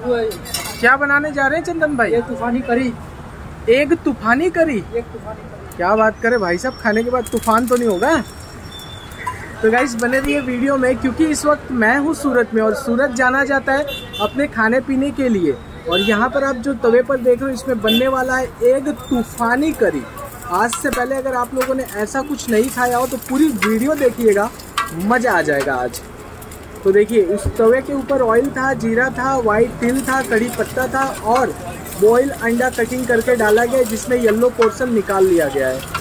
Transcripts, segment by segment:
बाबू है। क्या बनाने जा रहे हैं चंदन भाई? ये तूफानी करी। एक तूफानी करी? एक तूफानी करी। क्या बात करे भाई साहब, खाने के बाद तूफान तो नहीं होगा? तो गाइस बने रहिए वीडियो में, क्योंकि इस वक्त मैं हूँ सूरत में और सूरत जाना जाता है अपने खाने पीने के लिए। और यहाँ पर आप जो तवे पर देख रहे हो इसमें बनने वाला है एक तूफानी करी। आज से पहले अगर आप लोगों ने ऐसा कुछ नहीं खाया हो तो पूरी वीडियो देखिएगा, मज़ा आ जाएगा आज। तो देखिए उस तवे के ऊपर ऑयल था, जीरा था, वाइट तिल था, कड़ी पत्ता था और बॉयल अंडा कटिंग करके डाला गया, जिसमें येलो पोर्शन निकाल लिया गया है।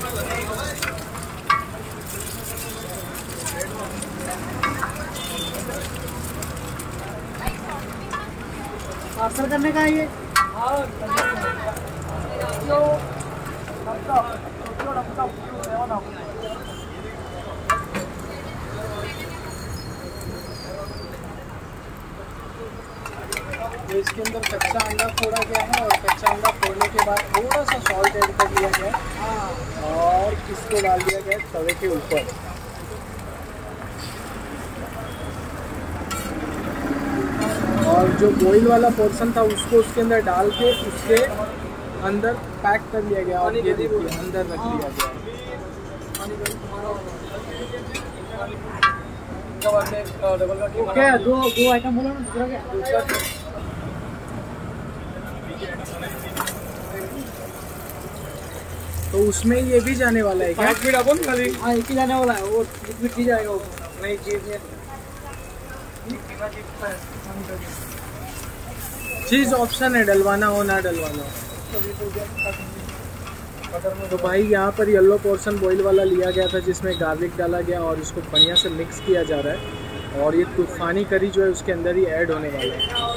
पार्सल करने का है ये। तो इसके अंदर कच्चा अंडा फोड़ा गया है और कच्चा अंडा फोड़ने के बाद थोड़ा सा सॉल्ट ऐड कर लिया गया है और इसको डाल दिया गया है तवे के ऊपर। और जो बॉईल वाला पोर्शन था उसको उसके अंदर डाल के उसके अंदर पैक कर लिया गया और ये देखिए अंदर रख लिया गया। क्या दो आइटम बोला ना, दूसरा क्या? तो उसमें ये भी जाने वाला है क्या? हाँ एक ही जाने वाला है, वो लिक्विड की जाएगा। नहीं चीज़ चीज़ ऑप्शन है, डलवाना हो ना डलवाना हो। तो भाई यहाँ पर येलो पोर्शन बॉईल वाला लिया गया था जिसमें गार्लिक डाला गया और इसको बढ़िया से मिक्स किया जा रहा है और ये तूफानी करी जो है उसके अंदर ही ऐड होने वाला है।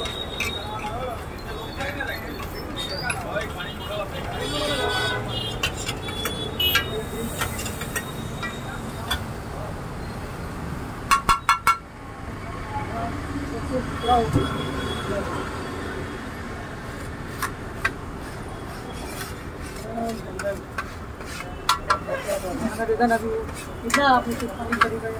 कितना आपने तूफानी करी का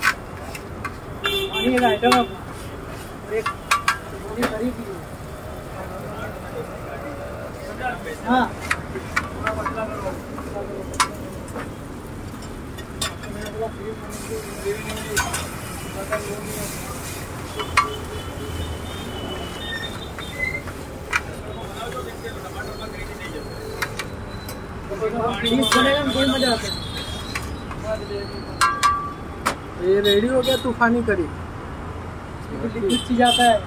पानी का आइटम है और एक तूफानी करी की। हाँ मजा आता है। ये रेडी हो गया तूफानी करी। लिक्विड चीज आता है।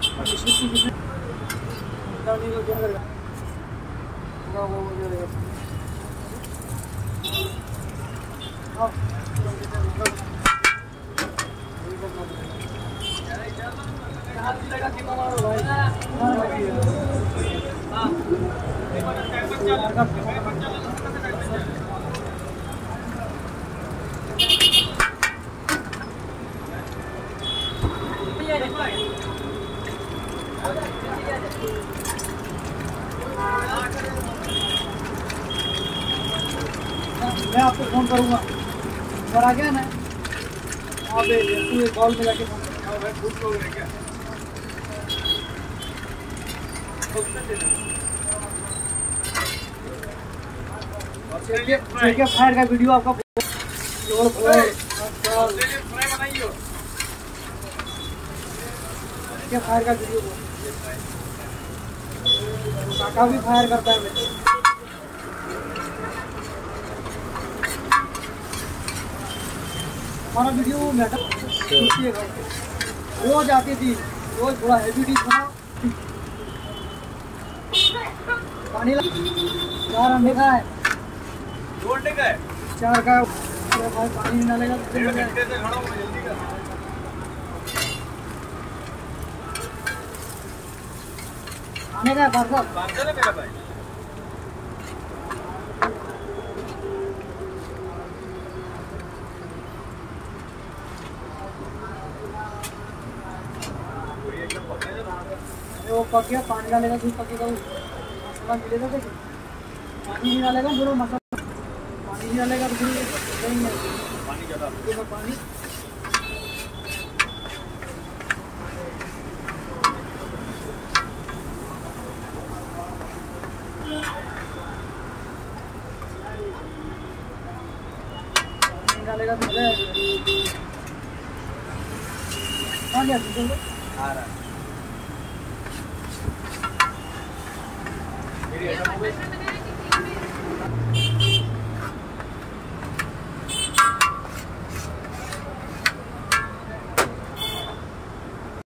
मैं आपको फोन करूँगा, और आ गया ना आप कॉल में जाके फोन करूँगा। क्या फायर का वीडियो आपका क्या फायर का वीडियो काका भी फायर करता है। हमारा वीडियो रोज आती थी, रोज थोड़ा हैवी डिश बना। पानी 4 अंडे का है, 2 अंडे का है, 4 का पानी नहीं डालेगा खाने का है। पार्सल है मेरा भाई। वो पक गया, पानी डालेगा, दूध पकेगा, मसाला मिलेगा। देखिए पानी नहीं डालेगा, पूरा मसाला पानी नहीं डालेगा तो पानी ज़्यादा पानी। डालेगा तो मजा आएगा। आ गया तुमको? आ रहा मेरी आइटम हो गई।